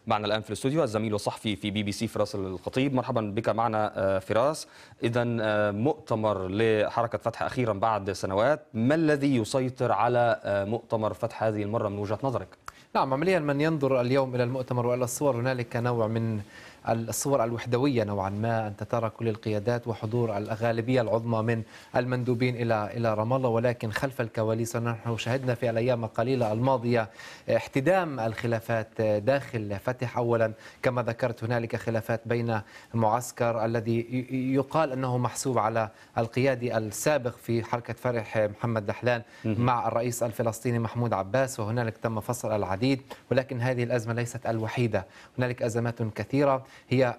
معنا الآن في الاستوديو الزميل والصحفي في BBC فراس الخطيب. مرحبا بك معنا فراس. إذا مؤتمر لحركة فتح أخيرا بعد سنوات، ما الذي يسيطر على مؤتمر فتح هذه المرة من وجهة نظرك؟ نعم، عمليا من ينظر اليوم إلى المؤتمر وإلى الصور، هنالك نوع من الصور الوحدوية نوعا ما. أنت ترى كل القيادات وحضور الغالبية العظمى من المندوبين إلى رام الله، ولكن خلف الكواليس نحن شهدنا في الأيام القليلة الماضية احتدام الخلافات داخل فتح. أولا كما ذكرت هنالك خلافات بين المعسكر الذي يقال أنه محسوب على القيادي السابق في حركة فتح محمد دحلان مع الرئيس الفلسطيني محمود عباس، وهنالك تم فصل العديد. ولكن هذه الأزمة ليست الوحيدة، هنالك أزمات كثيرة هي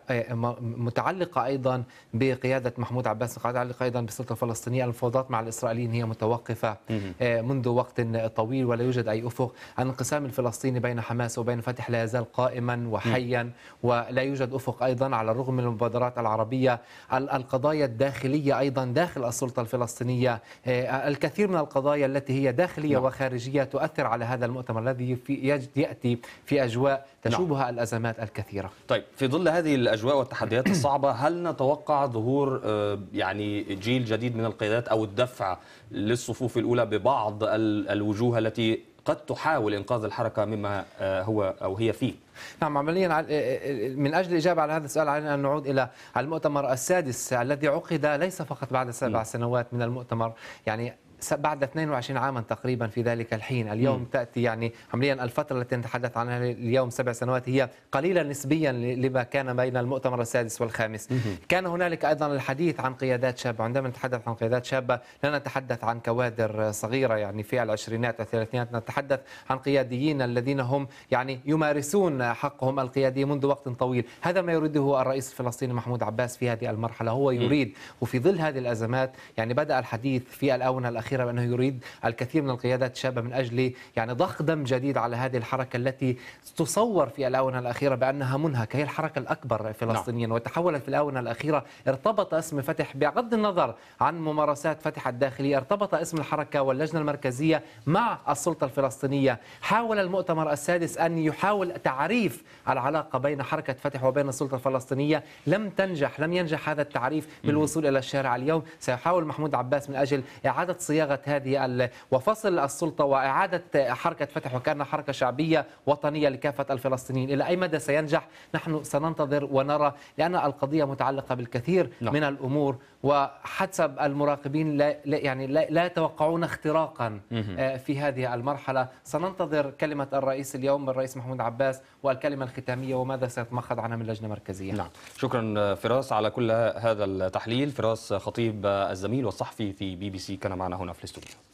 متعلقة أيضا بقيادة محمود عباس، متعلقة أيضا بالسلطة الفلسطينية. المفاوضات مع الإسرائيليين هي متوقفة منذ وقت طويل، ولا يوجد أي أفق. الانقسام الفلسطيني بين حماس وبين فتح لا يزال قائما وحيا، ولا يوجد أفق أيضا على الرغم من المبادرات العربية. القضايا الداخلية أيضا داخل السلطة الفلسطينية، الكثير من القضايا التي هي داخلية وخارجية تؤثر على هذا المؤتمر الذي يأتي في أجواء تشوبها الأزمات الكثيرة. طيب، في ظل هذه الأجواء والتحديات الصعبة، هل نتوقع ظهور يعني جيل جديد من القيادات أو الدفع للصفوف الأولى ببعض الوجوه التي قد تحاول إنقاذ الحركة مما هو أو هي فيه؟ نعم، عمليا من أجل الإجابة على هذا السؤال علينا أن نعود إلى المؤتمر السادس الذي عقد ليس فقط بعد 7 سنوات من المؤتمر، يعني بعد 22 عاما تقريبا في ذلك الحين. اليوم تأتي يعني عمليا الفترة التي نتحدث عنها اليوم 7 سنوات هي قليلة نسبيا لما كان بين المؤتمر السادس والخامس. كان هنالك أيضا الحديث عن قيادات شابة. عندما نتحدث عن قيادات شابة لا نتحدث عن كوادر صغيرة يعني في العشرينات والثلاثينات، نتحدث عن قياديين الذين هم يعني يمارسون حقهم القيادي منذ وقت طويل. هذا ما يريده الرئيس الفلسطيني محمود عباس في هذه المرحلة. هو يريد، وفي ظل هذه الأزمات يعني بدأ الحديث في الآونة الأخيرة بأنه يريد الكثير من القيادات الشابة من أجل يعني ضخ دم جديد على هذه الحركة التي تصور في الآونة الأخيرة بأنها منهكة، هي الحركة الأكبر فلسطينيا. وتحولت في الآونة الأخيرة، ارتبط اسم فتح بغض النظر عن ممارسات فتح الداخلية، ارتبط اسم الحركة واللجنة المركزية مع السلطة الفلسطينية. حاول المؤتمر السادس أن يحاول تعريف العلاقة بين حركة فتح وبين السلطة الفلسطينية، لم ينجح هذا التعريف بالوصول إلى الشارع. اليوم سيحاول محمود عباس من أجل إعادة صياغة هذه وفصل السلطة وإعادة حركة فتح وكأنها حركة شعبية وطنية لكافة الفلسطينيين. إلى أي مدى سينجح نحن سننتظر ونرى، لأن القضية متعلقة بالكثير من الأمور، وحسب المراقبين لا يتوقعون اختراقا في هذه المرحلة. سننتظر كلمة الرئيس اليوم، الرئيس محمود عباس، والكلمة الختامية وماذا سيتمخض عنها من لجنة مركزية. نعم، شكرا فراس على كل هذا التحليل. فراس خطيب الزميل والصحفي في BBC كان معنا هنا في الاستوديو.